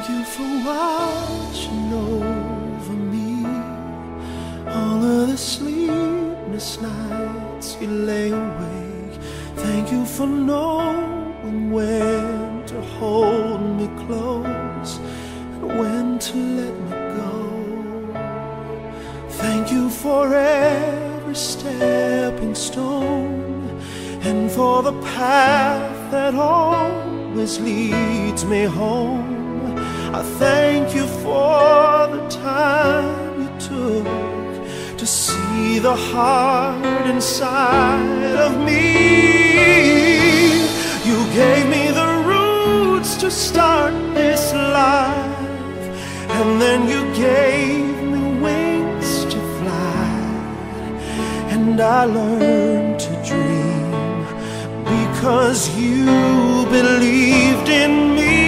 you for watching over me. All of the sleepless nights you lay awake. Thank you for knowing when to hold me close and when to let me go. Thank you for every stepping stone and for the path that always leads me home. I thank you for the time you took to see the heart inside of me. You gave me the roots to start this life, and then you gave me wings to fly, and I learned to dream because you believed in me.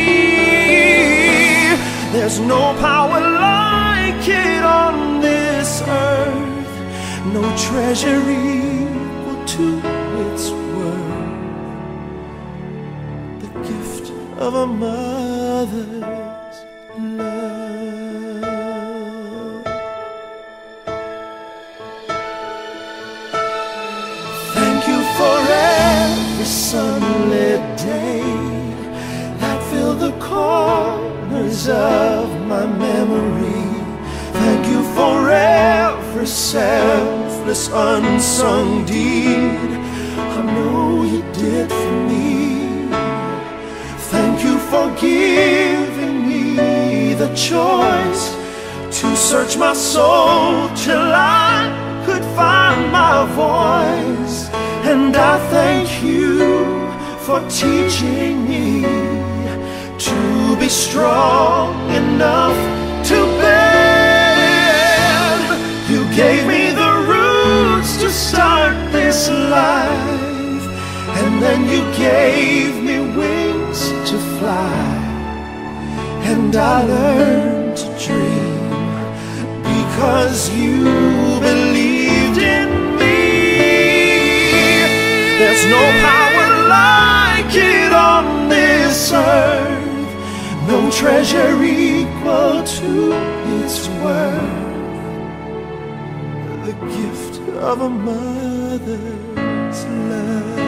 There's no power like it on this earth, no treasure equal to its worth. The gift of a mother's love. Thank you for every sunlit day that filled the corners of my memory. Thank you for every selfless unsung deed I know you did for me. Thank you for giving me the choice to search my soul till I could find my voice. And I thank you for teaching me to be strong enough to bend. You gave me the roots to start this life, and then you gave me wings to fly, and I learned to dream because you believed in me. There's no power like it on this earth, no treasure equal to its worth. The gift of a mother's love.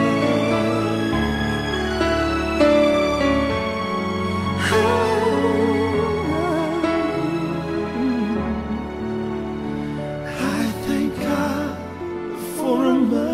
I thank God for a mother.